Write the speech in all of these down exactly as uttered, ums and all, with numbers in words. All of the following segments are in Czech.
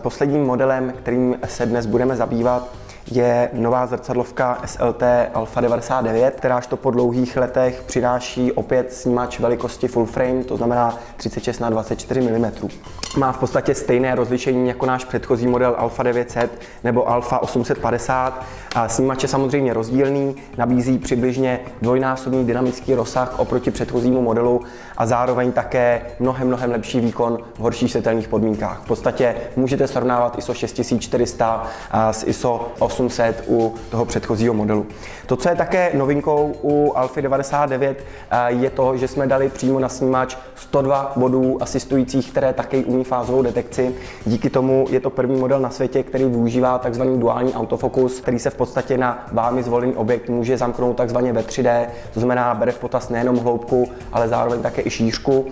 Posledním modelem, kterým se dnes budeme zabývat, je nová zrcadlovka S L T Alpha devadesát devět, kteráž to po dlouhých letech přináší opět snímač velikosti full frame, to znamená třicet šest na dvacet čtyři milimetrů. Má v podstatě stejné rozlišení jako náš předchozí model Alpha devět set nebo Alpha osm set padesát. Snímač je samozřejmě rozdílný, nabízí přibližně dvojnásobný dynamický rozsah oproti předchozímu modelu a zároveň také mnohem, mnohem lepší výkon v horších světelných podmínkách. V podstatě můžete srovnávat I S O šest tisíc čtyři sta s I S O osm set u toho předchozího modelu. To, co je také novinkou u Alphy devadesát devět, je to, že jsme dali přímo na snímač sto dva bodů asistujících, které také umí fázovou detekci. Díky tomu je to první model na světě, který využívá tzv. Duální autofokus, který se v podstatě na vámi zvolený objekt může zamknout takzvaně ve tři dé, to znamená bere v potaz nejenom hloubku, ale zároveň také i šířku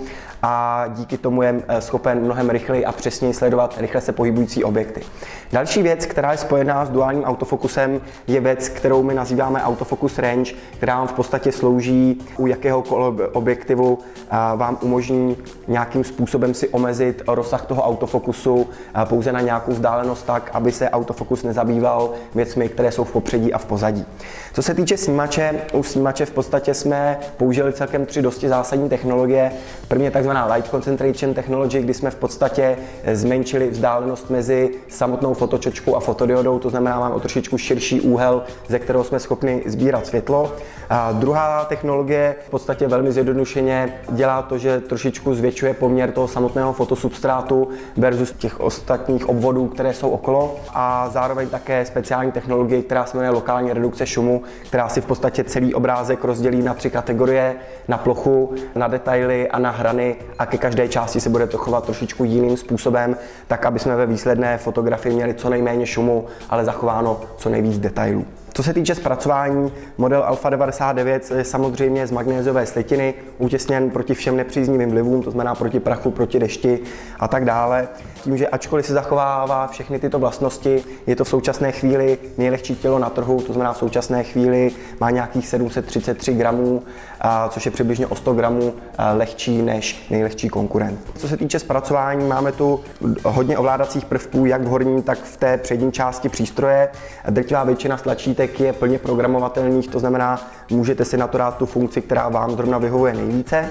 a díky tomu je schopen mnohem rychleji a přesněji sledovat rychle se pohybující objekty. Další věc, která je spojená s duálním autofokusem, je věc, kterou my nazýváme autofocus range, která vám v podstatě slouží u jakéhokoliv objektivu, vám umožní nějakým způsobem si omezit rozsah toho autofokusu pouze na nějakou vzdálenost tak, aby se autofokus nezabýval věcmi, které jsou v popředí a v pozadí. Co se týče snímače, u snímače v podstatě jsme použili celkem tři dosti zásadní technologie. První je takzvaná Light Concentration Technology, kdy jsme v podstatě zmenšili vzdálenost mezi samotnou fotočočkou a fotodiodou, to znamená, máme o trošičku širší úhel, ze kterého jsme schopni sbírat světlo. A druhá technologie v podstatě velmi zjednodušeně dělá to, že trošičku zvětšuje poměr toho samotného fotosubstrátu versus těch ostatních obvodů, které jsou okolo. A zároveň také speciální technologie, která se jmenuje lokální redukce šumu, která si v podstatě celý obrázek rozdělí na tři kategorie, na plochu, na detaily a na hrany a ke každé části se bude to chovat trošičku jiným způsobem, tak aby jsme ve výsledné fotografii měli co nejméně šumu, ale zachováno co nejvíc detailů. Co se týče zpracování, model Alpha devadesát devět je samozřejmě z magnéziové slitiny, utěsněn proti všem nepříznivým vlivům, to znamená proti prachu, proti dešti a tak dále. Tím, že ačkoliv se zachovává všechny tyto vlastnosti, je to v současné chvíli nejlehčí tělo na trhu, to znamená v současné chvíli má nějakých sedm set třicet tři gramů, což je přibližně o sto gramů lehčí než nejlehčí konkurent. Co se týče zpracování, máme tu hodně ovládacích prvků, jak v horní, tak v té přední části přístroje. Drtivá většina tlačítek je plně programovatelných, to znamená, můžete si na to dát tu funkci, která vám zrovna vyhovuje nejvíce.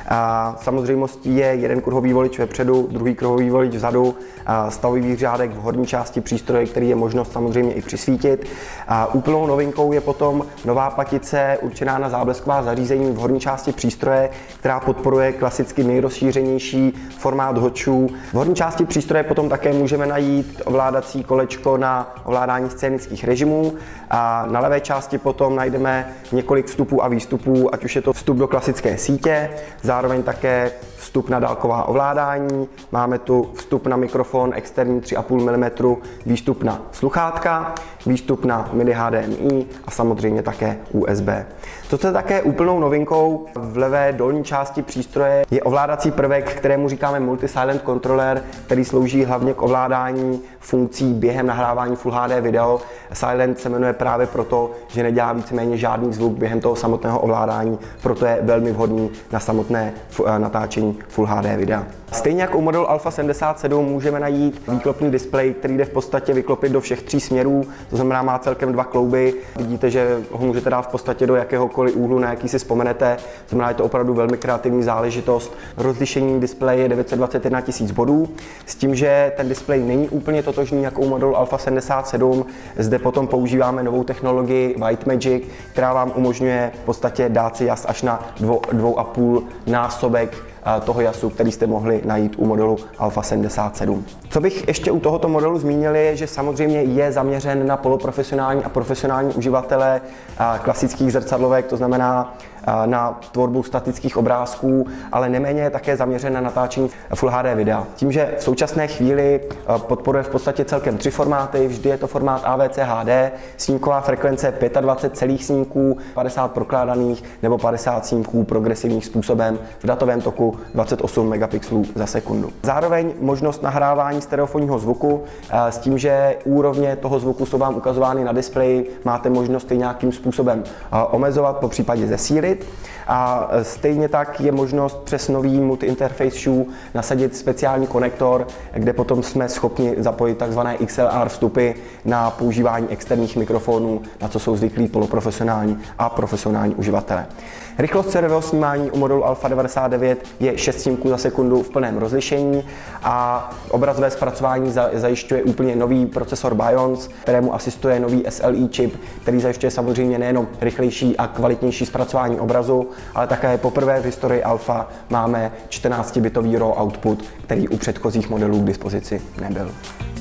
A samozřejmostí je jeden kruhový volič vepředu, druhý kruhový volič vzadu, stavový řádek v horní části přístroje, který je možnost samozřejmě i přisvítit. A úplnou novinkou je potom nová patice určená na záblesková zařízení v horní části přístroje, která podporuje klasicky nejrozšířenější formát hotchů. V horní části přístroje potom také můžeme najít ovládací kolečko na ovládání scénických režimů. A na levé části potom najdeme několik vstupů a výstupů, ať už je to vstup do klasické sítě, zároveň také vstup na dálková ovládání, máme tu vstup na mikrofon externí tři a půl milimetru, výstup na sluchátka, výstup na midi H D M I a samozřejmě také U S B. To, co je také úplnou novinkou v levé dolní části přístroje, je ovládací prvek, kterému říkáme Multi-Silent Controller, který slouží hlavně k ovládání funkcí během nahrávání Full H D video. Silent se jmenuje právě proto, že nedělá víceméně žádný zvuk během toho samotného ovládání, proto je velmi vhodný na samotné natáčení Full H D videa. Stejně jako u modelu Alpha sedmdesát sedm můžeme najít výklopný displej, který jde v podstatě vyklopit do všech tří směrů, to znamená má celkem dva klouby. Vidíte, že ho můžete dát v podstatě do jakéhokoliv úhlu, na jaký si vzpomenete, to znamená, je to opravdu velmi kreativní záležitost. Rozlišení displeje je devět set dvacet jedna tisíc bodů, s tím, že ten displej není úplně totožný jako u modelu Alpha sedmdesát sedm. Zde potom používáme novou technologii White Magic, která vám umožňuje v podstatě dát si jas až na dvou a půl násobek toho jasu, který jste mohli najít u modelu Alpha sedmdesát sedm. Co bych ještě u tohoto modelu zmínil je, že samozřejmě je zaměřen na poloprofesionální a profesionální uživatele klasických zrcadlovek, to znamená na tvorbu statických obrázků, ale neméně je také zaměřen na natáčení Full H D videa. Tím, že v současné chvíli podporuje v podstatě celkem tři formáty, vždy je to formát A V C H D, snímková frekvence dvacet pět celých snímků, padesát prokládaných nebo padesát snímků progresivních způsobem v datovém toku dvacet osm megapixelů za sekundu. Zároveň možnost nahrávání stereofonního zvuku s tím, že úrovně toho zvuku jsou vám ukazovány na displeji, máte možnost je nějakým způsobem omezovat, po případě zesílit. A stejně tak je možnost přes nový multi-interface shoe nasadit speciální konektor, kde potom jsme schopni zapojit takzvané X L R vstupy na používání externích mikrofonů, na co jsou zvyklí poloprofesionální a profesionální uživatelé. Rychlost sériového snímání u modelu Alpha devadesát devět je šest snímků za sekundu v plném rozlišení a obrazové zpracování zajišťuje úplně nový procesor Bions, kterému asistuje nový S L I čip, který zajišťuje samozřejmě nejenom rychlejší a kvalitnější zpracování obrazu, ale také poprvé v historii Alpha máme čtrnáctibitový RAW output, který u předchozích modelů k dispozici nebyl.